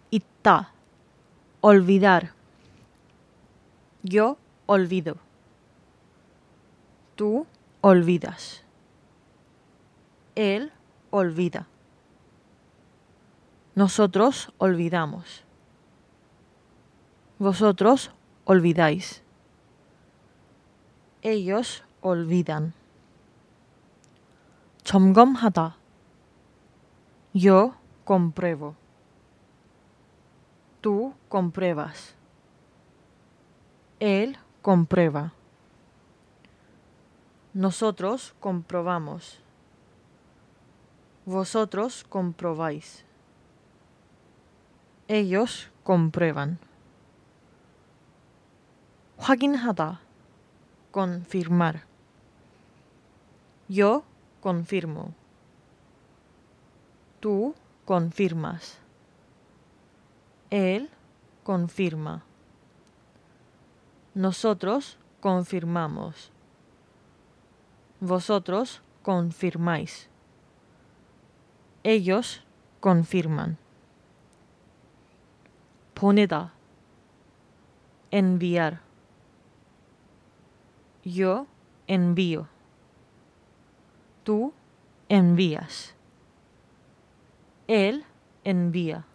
있다. olvidar. Yo olvido. Tú olvidas. Él olvida. Nosotros olvidamos. Vosotros olvidáis. Ellos olvidan. 점검하다. Yo compruebo. Tú compruebas. Él comprueba. Nosotros comprobamos. Vosotros comprobáis. Ellos comprueban. 확인하다. Confirmar. Yo confirmo. Tú confirmas. Él confirma. Nosotros confirmamos. Vosotros confirmáis. Ellos confirman. 보내다. Enviar. Yo envío. Tú envías. Él envía.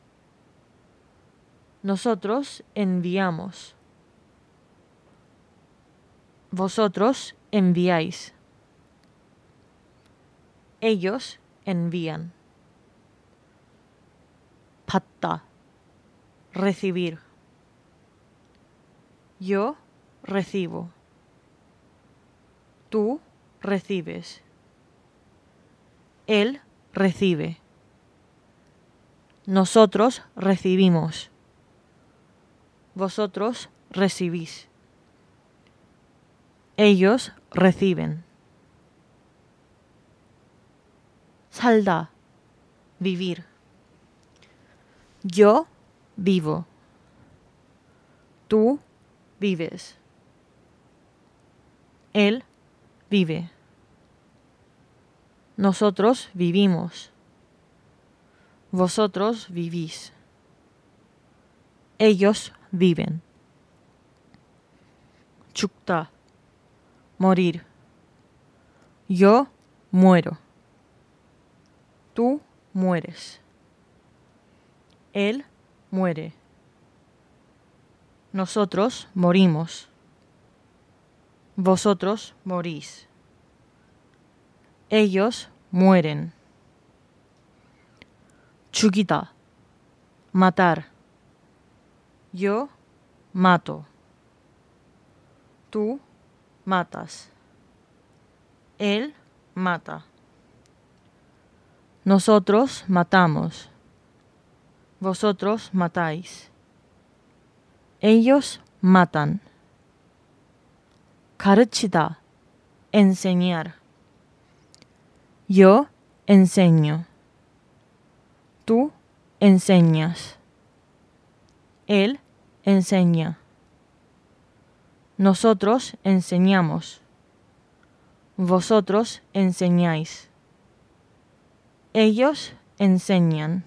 Nosotros enviamos. Vosotros enviáis. Ellos envían. 받다. Recibir. Yo recibo. Tú recibes. Él recibe. Nosotros recibimos. Vosotros recibís. Ellos reciben. 살다. Vivir. Yo vivo. Tú vives. Él vive. Nosotros vivimos. Vosotros vivís. Ellos viven. 죽다. Morir. Yo muero. Tú mueres. Él muere. Nosotros morimos. Vosotros morís. Ellos mueren. 죽이다. Matar. Yo mato. Tú matas. Él mata. Nosotros matamos. Vosotros matáis. Ellos matan. 가르치다. Enseñar. Yo enseño. Tú enseñas. Él enseña. Nosotros enseñamos. Vosotros enseñáis. Ellos enseñan.